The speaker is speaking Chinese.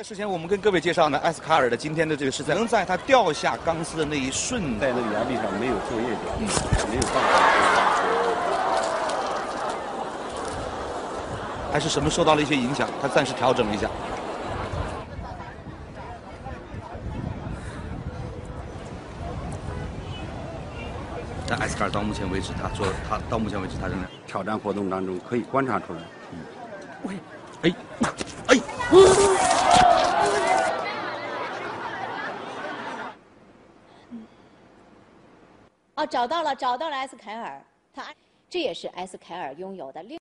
事前我们跟各位介绍呢，埃斯卡尔的今天的这个是能在他掉下钢丝的那一瞬， 在那个崖壁上没有作业点，没有办法。 还是什么受到了一些影响，他暂时调整了一下。但埃斯卡尔到目前为止，他到目前为止他仍然挑战活动当中可以观察出来。 喂，哎。 哦，找到了埃斯凯尔，这也是埃斯凯尔拥有的另。